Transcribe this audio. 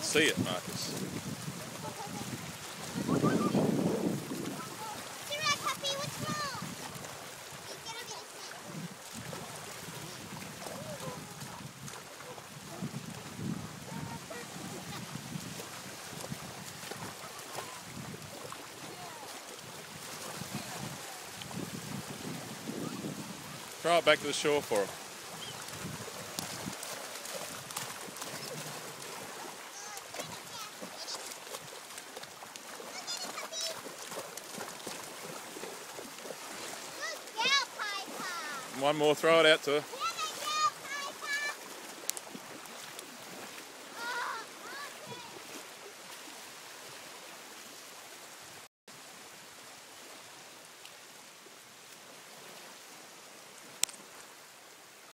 see it, Marcus. Throw it back to the shore for him. One more, throw it out to her.